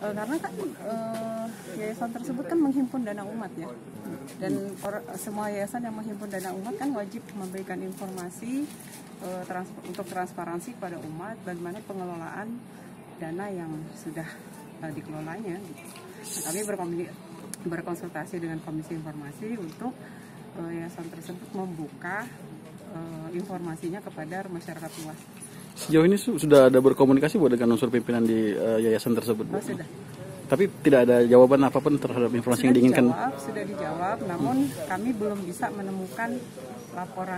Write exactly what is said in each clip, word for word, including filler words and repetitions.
Uh, karena kan uh, yayasan tersebut kan menghimpun dana umat ya, dan or, semua yayasan yang menghimpun dana umat kan wajib memberikan informasi uh, trans, untuk transparansi kepada umat bagaimana pengelolaan dana yang sudah uh, dikelolanya. Gitu. Nah, kami berkonsultasi dengan Komisi Informasi untuk uh, yayasan tersebut membuka uh, informasinya kepada masyarakat luas. Sejauh ini su sudah ada berkomunikasi Bu dengan unsur pimpinan di uh, yayasan tersebut? Bu? Oh, sudah. Tapi tidak ada jawaban apapun terhadap informasi Sudah yang diinginkan? Dijawab, sudah dijawab, namun hmm. kami belum bisa menemukan laporan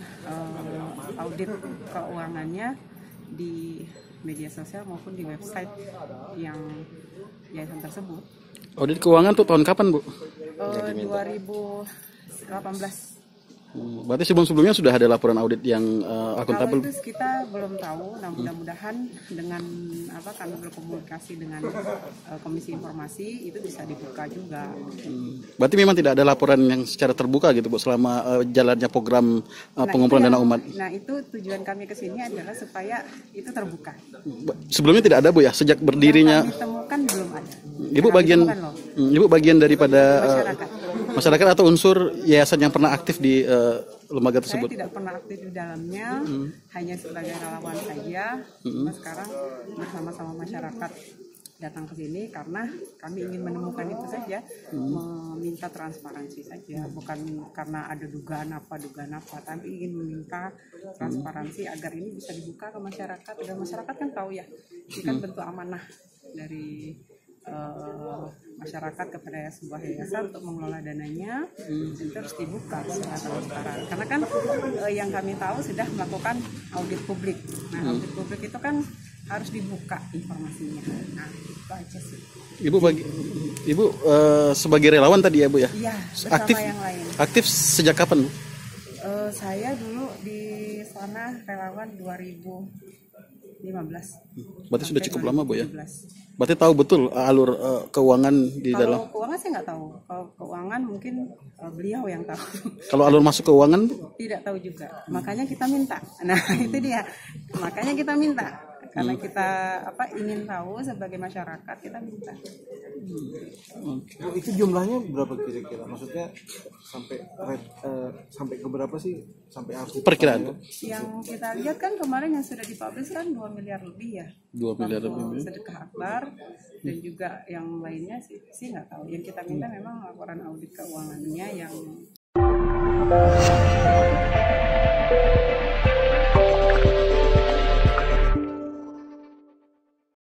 uh, audit keuangannya di media sosial maupun di website yang yayasan tersebut. Audit keuangan tuh tahun kapan Bu? Uh, dua ribu delapan belas. Hmm, berarti sebelum-sebelumnya sudah ada laporan audit yang uh, akuntabel? Kalau itu kita belum tahu. Nah, mudah-mudahan dengan apa kami berkomunikasi dengan uh, Komisi Informasi itu bisa dibuka juga. Hmm. Berarti memang tidak ada laporan yang secara terbuka gitu Bu selama uh, jalannya program uh, nah, pengumpulan dana umat? Nah, itu tujuan kami ke sini adalah supaya itu terbuka. Sebelumnya tidak ada Bu ya, sejak berdirinya? Yang kami temukan belum ada. Ibu bagian, Ibu bagian daripada masyarakat. Uh, masyarakat atau unsur yayasan yang pernah aktif di uh, lembaga tersebut? Saya tidak pernah aktif di dalamnya, hmm. hanya sebagai relawan saja. Hmm. Nah, sekarang bersama-sama masyarakat datang ke sini karena kami ingin menemukan itu saja, hmm. meminta transparansi saja, bukan karena ada dugaan apa dugaan apa, tapi ingin meminta transparansi hmm. agar ini bisa dibuka ke masyarakat. Dan masyarakat kan tahu ya, ini kan bentuk amanah dari uh, masyarakat kepada sebuah yayasan untuk mengelola dananya, hmm. itu harus dibuka secara transparan. Karena kan eh, yang kami tahu sudah melakukan audit publik. Nah, hmm. audit publik itu kan harus dibuka informasinya. Nah, itu aja sih. Ibu bagi, Ibu uh, sebagai relawan tadi ya Bu ya? Iya, bersama aktif, yang lain. Aktif sejak kapan Bu? Uh, saya dulu di sana relawan dua ribu lima belas. Berarti sudah cukup lama Bu ya? Berarti tahu betul alur uh, keuangan di kalau dalam? Kalau keuangan saya nggak tahu. Kalau keuangan mungkin uh, beliau yang tahu. Kalau alur masuk keuangan? Tidak tahu juga. Makanya kita minta. Nah itu dia. Makanya kita minta. Karena kita apa ingin tahu sebagai masyarakat, kita minta. Hmm. Okay. Itu jumlahnya berapa kira-kira? Maksudnya sampai uh, sampai ke berapa sih? Sampai harus perkiraan? Yang kita lihat kan kemarin yang sudah dipublish kan dua miliar lebih ya. dua miliar lebih. Sedekah akbar dan juga yang lainnya sih sih nggak tahu. Yang kita minta memang laporan audit keuangannya yang